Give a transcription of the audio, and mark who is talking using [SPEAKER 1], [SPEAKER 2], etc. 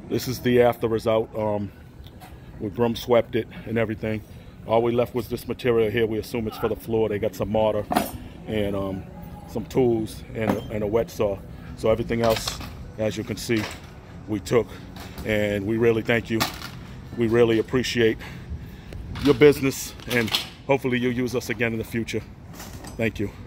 [SPEAKER 1] This is the after result. We broom swept it and everything. All we left was this material here. We assume it's for the floor. They got some mortar and some tools and a wet saw. So everything else, as you can see, we took. And we really thank you. We really appreciate your business, and hopefully you'll use us again in the future. Thank you.